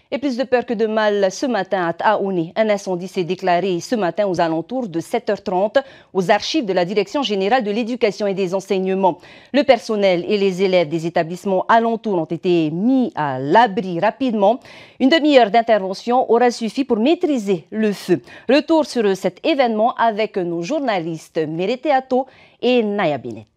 Et plus de peur que de mal ce matin à Taouni. Un incendie s'est déclaré ce matin aux alentours de 7h30 aux archives de la Direction générale de l'éducation et des enseignements. Le personnel et les élèves des établissements alentours ont été mis à l'abri rapidement. Une demi-heure d'intervention aura suffi pour maîtriser le feu. Retour sur cet événement avec nos journalistes Merete Atto et Naya Binet.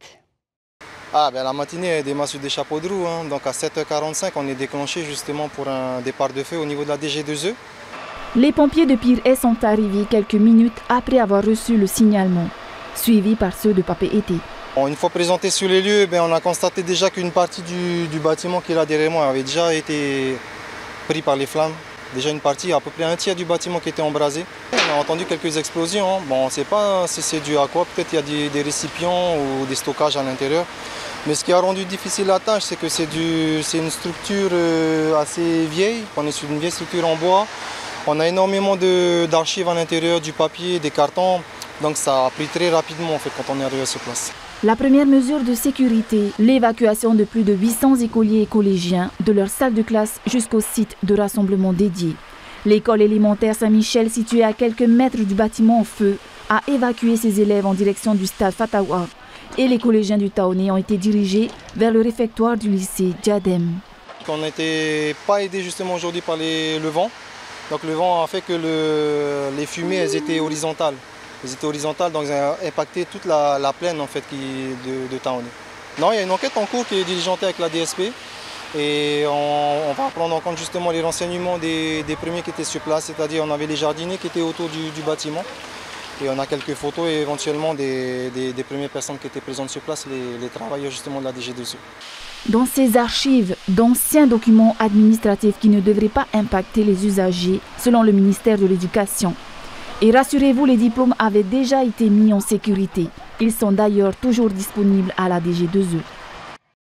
La matinée a démarré sur des chapeaux de roue, donc à 7h45 on est déclenché justement pour un départ de feu au niveau de la DG2E. Les pompiers de Pire sont arrivés quelques minutes après avoir reçu le signalement, suivis par ceux de Papeete. Une fois présenté sur les lieux, on a constaté déjà qu'une partie du bâtiment qui est là derrière moi avait déjà été pris par les flammes. Déjà une partie, à peu près un tiers du bâtiment qui était embrasé. On a entendu quelques explosions. Bon, on ne sait pas si c'est dû à quoi. Peut-être qu'il y a des récipients ou des stockages à l'intérieur. Mais ce qui a rendu difficile la tâche, c'est que c'est une structure assez vieille. On est sur une vieille structure en bois. On a énormément d'archives à l'intérieur, du papier, des cartons. Donc ça a pris très rapidement en fait, quand on est arrivé sur place. La première mesure de sécurité, l'évacuation de plus de 800 écoliers et collégiens de leur salle de classe jusqu'au site de rassemblement dédié. L'école élémentaire Saint-Michel, située à quelques mètres du bâtiment en feu, a évacué ses élèves en direction du stade Fatawa. Et les collégiens du Taouni ont été dirigés vers le réfectoire du lycée Diadem. On n'était pas aidés justement aujourd'hui par le vent. Donc le vent a fait que les fumées elles étaient horizontales. Elles étaient horizontales, donc elles ont impacté toute la plaine en fait, de Taouni. Non, il y a une enquête en cours qui est diligentée avec la DSP. Et on va prendre en compte justement les renseignements des premiers qui étaient sur place, c'est-à-dire on avait les jardiniers qui étaient autour du bâtiment. Et on a quelques photos et éventuellement des premières personnes qui étaient présentes sur place, les travailleurs justement de la DG2E. Dans ces archives, d'anciens documents administratifs qui ne devraient pas impacter les usagers, selon le ministère de l'Éducation. Et rassurez-vous, les diplômes avaient déjà été mis en sécurité. Ils sont d'ailleurs toujours disponibles à la DG2E.